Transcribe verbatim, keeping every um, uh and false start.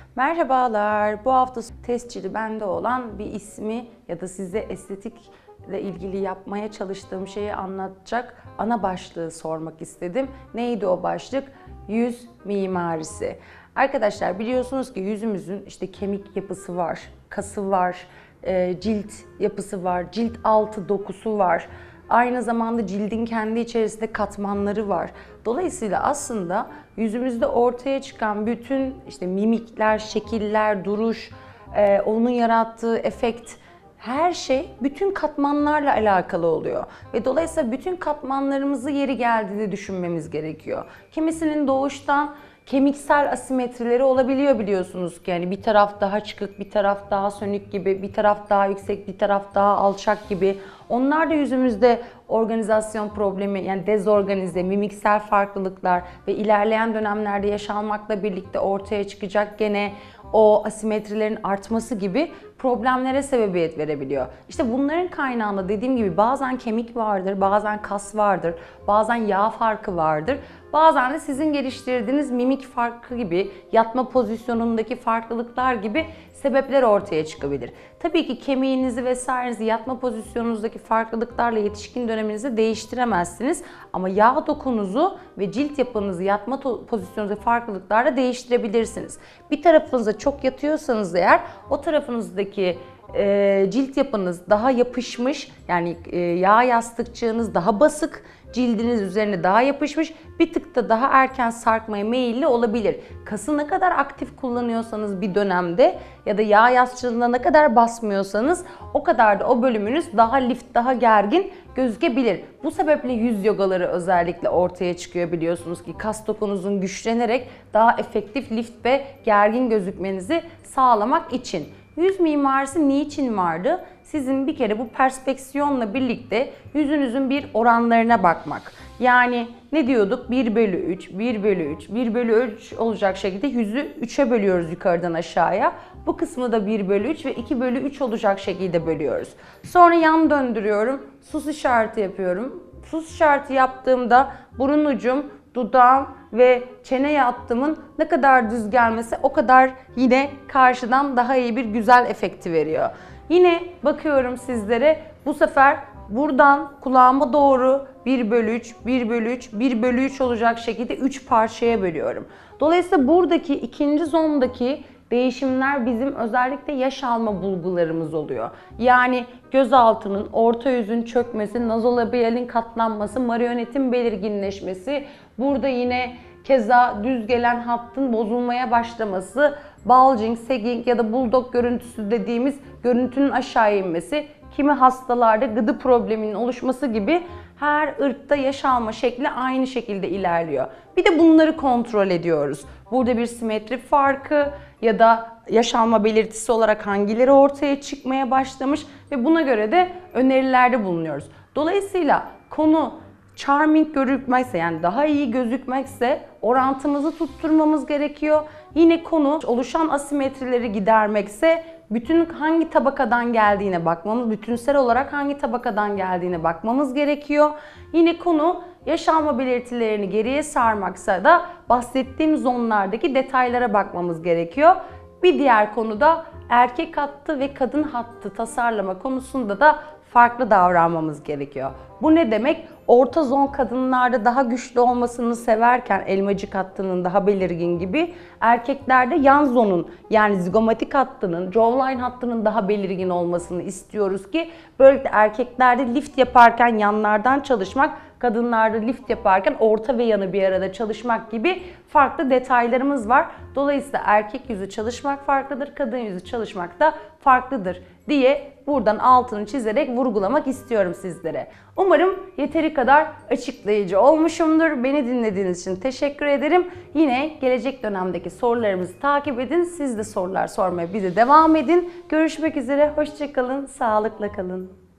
Merhabalar. Bu hafta tescili bende olan bir ismi ya da size estetikle ilgili yapmaya çalıştığım şeyi anlatacak ana başlığı sormak istedim. Neydi o başlık? Yüz mimarisi. Arkadaşlar biliyorsunuz ki yüzümüzün işte kemik yapısı var, kası var, cilt yapısı var, cilt altı dokusu var. Aynı zamanda cildin kendi içerisinde katmanları var. Dolayısıyla aslında yüzümüzde ortaya çıkan bütün işte mimikler, şekiller, duruş, e, onun yarattığı efekt, her şey bütün katmanlarla alakalı oluyor. Ve dolayısıyla bütün katmanlarımızı yeri geldiğinde düşünmemiz gerekiyor. Kimisinin doğuştan kemiksel asimetrileri olabiliyor biliyorsunuz ki, yani bir taraf daha çıkık, bir taraf daha sönük gibi, bir taraf daha yüksek, bir taraf daha alçak gibi. Onlar da yüzümüzde organizasyon problemi, yani dezorganize, mimiksel farklılıklar ve ilerleyen dönemlerde yaşanmakla birlikte ortaya çıkacak gene o asimetrilerin artması gibi problemlere sebebiyet verebiliyor. İşte bunların kaynağında dediğim gibi bazen kemik vardır, bazen kas vardır, bazen yağ farkı vardır. Bazen de sizin geliştirdiğiniz mimik farkı gibi, yatma pozisyonundaki farklılıklar gibi sebepler ortaya çıkabilir. Tabii ki kemiğinizi vesairenizi yatma pozisyonunuzdaki farklılıklarla yetişkin döneminizi değiştiremezsiniz. Ama yağ dokunuzu ve cilt yapınızı yatma pozisyonunuzdaki farklılıklarla değiştirebilirsiniz. Bir tarafınıza çok yatıyorsanız eğer o tarafınızdaki e, cilt yapınız daha yapışmış, yani e, yağ yastıkçığınız daha basık, cildiniz üzerine daha yapışmış, bir tık da daha erken sarkmaya meyilli olabilir. Kası ne kadar aktif kullanıyorsanız bir dönemde ya da yağ yastıcılığına ne kadar basmıyorsanız o kadar da o bölümünüz daha lift, daha gergin gözükebilir. Bu sebeple yüz yogaları özellikle ortaya çıkıyor biliyorsunuz ki, kas dokunuzun güçlenerek daha efektif lift ve gergin gözükmenizi sağlamak için. Yüz mimarisi niçin vardı? Sizin bir kere bu perspeksiyonla birlikte yüzünüzün bir oranlarına bakmak. Yani ne diyorduk? bir bölü üç, bir bölü üç, bir bölü üç olacak şekilde yüzü üçe bölüyoruz yukarıdan aşağıya. Bu kısmı da bir bölü üç ve iki bölü üç olacak şekilde bölüyoruz. Sonra yan döndürüyorum, sus işareti yapıyorum. Sus işareti yaptığımda burun ucum, dudağım ve çene hattımın ne kadar düz gelmesi o kadar yine karşıdan daha iyi bir güzel efekti veriyor. Yine bakıyorum sizlere, bu sefer buradan kulağıma doğru bir bölü üç, bir bölü üç, bir bölü üç olacak şekilde üç parçaya bölüyorum. Dolayısıyla buradaki ikinci zondaki değişimler bizim özellikle yaş alma bulgularımız oluyor. Yani gözaltının, orta yüzün çökmesi, nazolabialin katlanması, marionetin belirginleşmesi, burada yine keza düz gelen hattın bozulmaya başlaması, bulging, sagging ya da bulldog görüntüsü dediğimiz görüntünün aşağı inmesi, kimi hastalarda gıdı probleminin oluşması gibi her ırkta yaş alma şekli aynı şekilde ilerliyor. Bir de bunları kontrol ediyoruz. Burada bir simetri farkı ya da yaş alma belirtisi olarak hangileri ortaya çıkmaya başlamış ve buna göre de önerilerde bulunuyoruz. Dolayısıyla konu charming görünmekse, yani daha iyi gözükmekse orantımızı tutturmamız gerekiyor. Yine konu oluşan asimetrileri gidermekse bütün hangi tabakadan geldiğine bakmamız, bütünsel olarak hangi tabakadan geldiğine bakmamız gerekiyor. Yine konu yaş alma belirtilerini geriye sarmaksa da bahsettiğim zonlardaki detaylara bakmamız gerekiyor. Bir diğer konu da erkek hattı ve kadın hattı tasarlama konusunda da farklı davranmamız gerekiyor. Bu ne demek? Orta zon kadınlarda daha güçlü olmasını severken elmacık hattının daha belirgin gibi, erkeklerde yan zonun, yani zigomatik hattının, jawline hattının daha belirgin olmasını istiyoruz ki böylelikle erkeklerde lift yaparken yanlardan çalışmak, kadınlarda lift yaparken orta ve yanı bir arada çalışmak gibi farklı detaylarımız var. Dolayısıyla erkek yüzü çalışmak farklıdır, kadın yüzü çalışmak da farklıdır diye buradan altını çizerek vurgulamak istiyorum sizlere. Umarım yeteri kadar açıklayıcı olmuşumdur. Beni dinlediğiniz için teşekkür ederim. Yine gelecek dönemdeki sorularımızı takip edin. Siz de sorular sormaya bize devam edin. Görüşmek üzere, hoşça kalın, sağlıkla kalın.